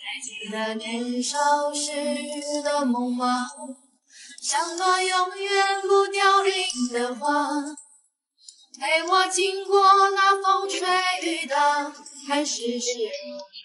记得年少时的梦吗？像朵永远不凋零的花，陪我经过那风吹雨打，看世事